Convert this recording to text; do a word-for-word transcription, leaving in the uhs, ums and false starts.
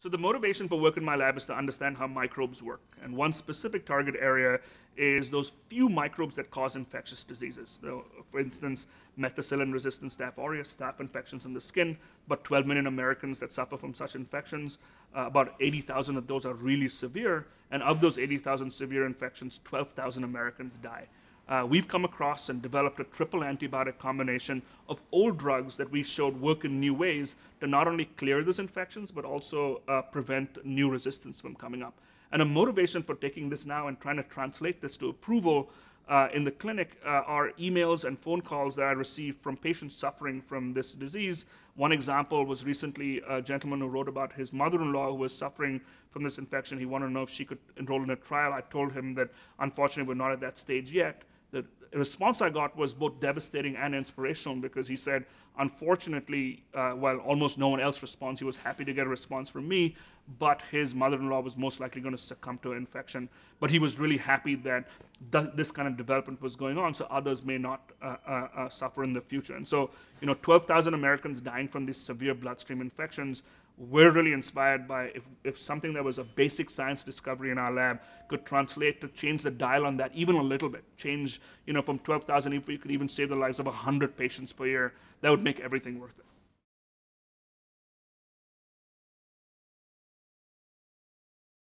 So the motivation for work in my lab is to understand how microbes work. And one specific target area is those few microbes that cause infectious diseases. So, for instance, methicillin-resistant Staph aureus, staph infections in the skin, about twelve million Americans that suffer from such infections. Uh, about eighty thousand of those are really severe. And of those eighty thousand severe infections, twelve thousand Americans die. Uh, we've come across and developed a triple antibiotic combination of old drugs that we showed work in new ways to not only clear these infections, but also uh, prevent new resistance from coming up. And a motivation for taking this now and trying to translate this to approval uh, in the clinic uh, are emails and phone calls that I received from patients suffering from this disease. One example was recently a gentleman who wrote about his mother-in-law who was suffering from this infection. He wanted to know if she could enroll in a trial. I told him that unfortunately we're not at that stage yet. The response I got was both devastating and inspirational, because he said, unfortunately, uh, while almost no one else responds, he was happy to get a response from me, but his mother-in-law was most likely going to succumb to an infection. But he was really happy that th this kind of development was going on, so others may not uh, uh, uh, suffer in the future. And so, you know, twelve thousand Americans dying from these severe bloodstream infections. We're really inspired by if, if something that was a basic science discovery in our lab could translate to change the dial on that even a little bit, change, you know, from twelve thousand, if we could even save the lives of one hundred patients per year, that would make everything worth it.